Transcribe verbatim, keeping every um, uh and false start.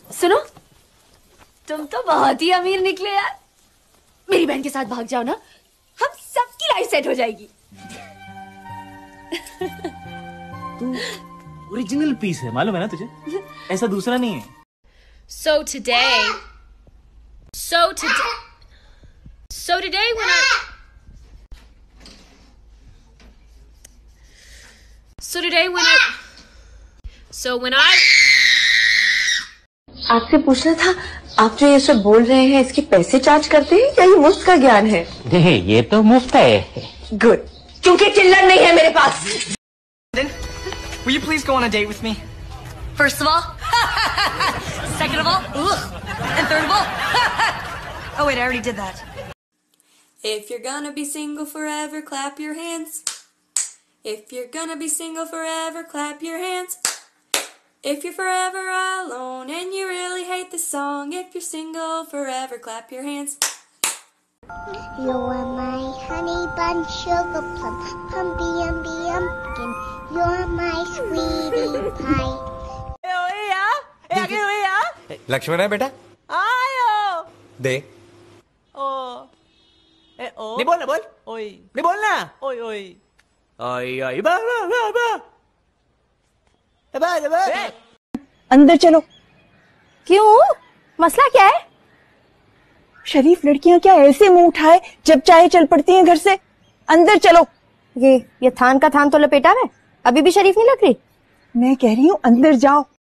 सुनो, तुम तो बहुत ही अमीर निकले यार। मेरी बहन के साथ भाग जाओ ना, हम सबकी लाइफ सेट हो जाएगी। तू ओरिजिनल पीस है, मालूम है ना तुझे? ऐसा दूसरा नहीं है। So today, so today, so today when I, so today when I, so when I, आपसे पूछना था, आप जो ये सब बोल रहे हैं इसके पैसे चार्ज करते हैं या ये मुफ्त का ज्ञान है? नहीं, ये तो मुफ्त है। गुड, क्योंकि चिल्लर नहीं है मेरे पास। Will you please go on a date with me? First of all, second of all, ugh, and third of all, oh wait, I already did that. If you're gonna be single forever, clap your hands. If you're gonna be single forever, clap your hands. If you're forever alone and you really hate the song, if you're single forever, clap your hands. You are my honey bun, sugar plum, pumpy umby umpkin. You're my sweetie pie. Lakshman है बेटा? आयो। दे। ओ। ए ओ। नहीं बोलना, बोल। ओई। नहीं बोलना। ओई ओई। आई आई बा बा बा बा। बा बा। अंदर चलो। क्यों? मसला क्या है? शरीफ लड़कियां क्या ऐसे मुंह उठाए जब चाहे चल पड़ती हैं घर से? अंदर चलो। ये ये थान का थान तो लपेटा है, अभी भी शरीफ नहीं लग रही। मैं कह रही हूँ अंदर जाओ।